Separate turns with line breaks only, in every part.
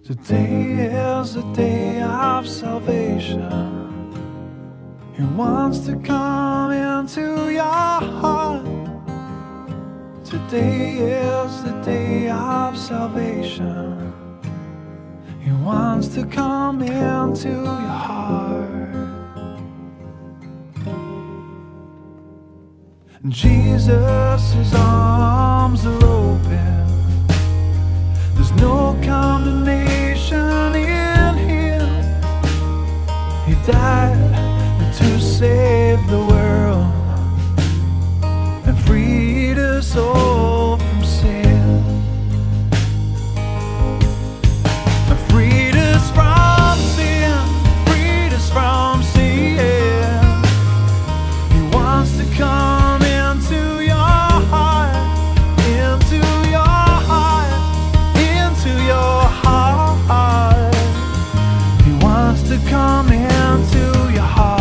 Today is the day of salvation. He wants to come into your heart. Today is the day of salvation. He wants to come into your heart. Jesus' arms are open. There's no condemnation in Him. He died to save the world and freed us all from sin. Freed us from sin, freed us from sin. He wants to come into your heart, into your heart, into your heart. He wants to come into your heart.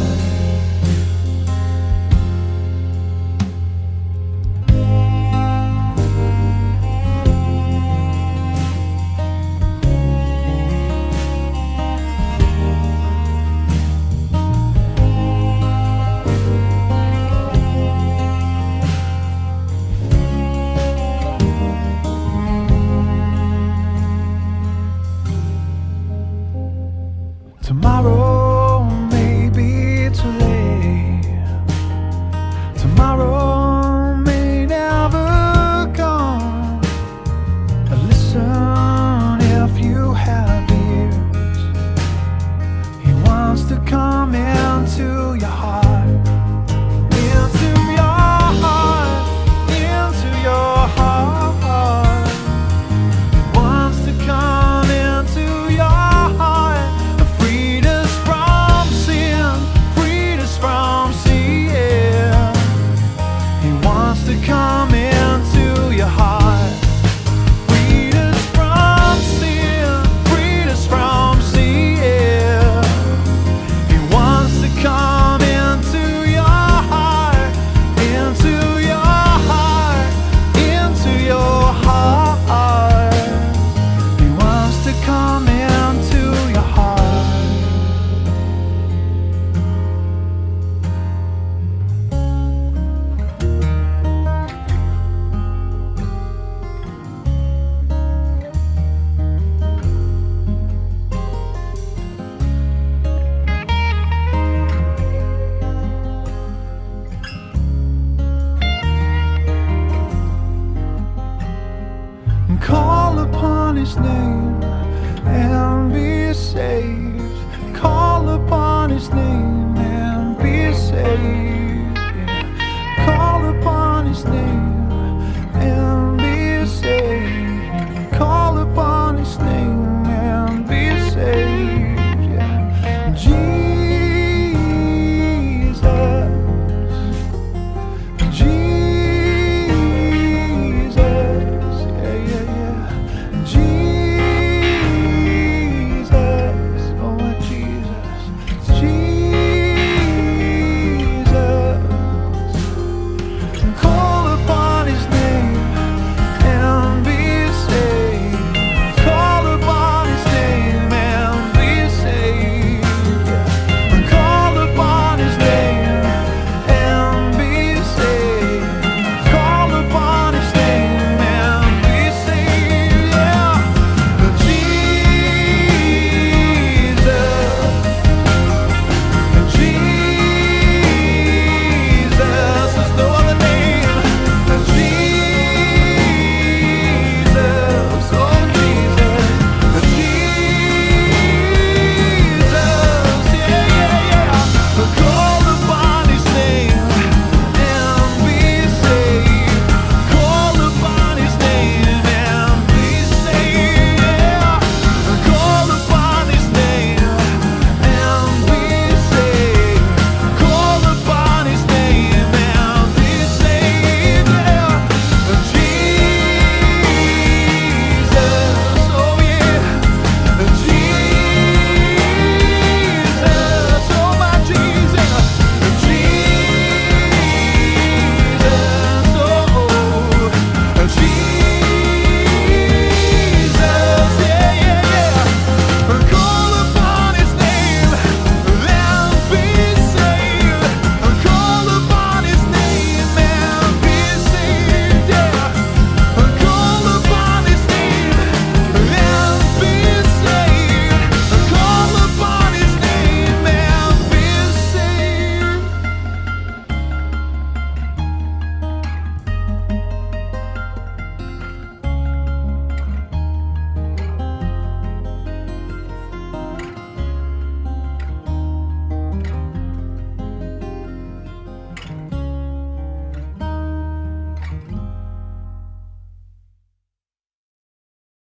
Tomorrow may be too late. Tomorrow may never come. But listen, if you have ears, He wants to come into your heart, into your heart, into your heart. He wants to come into your heart. To come into your heart, freed us from sin, freed us from sin. He wants to come into your heart, into your heart, into your heart. He wants to come into your heart. Call upon His name and be saved. Call upon His name and be saved.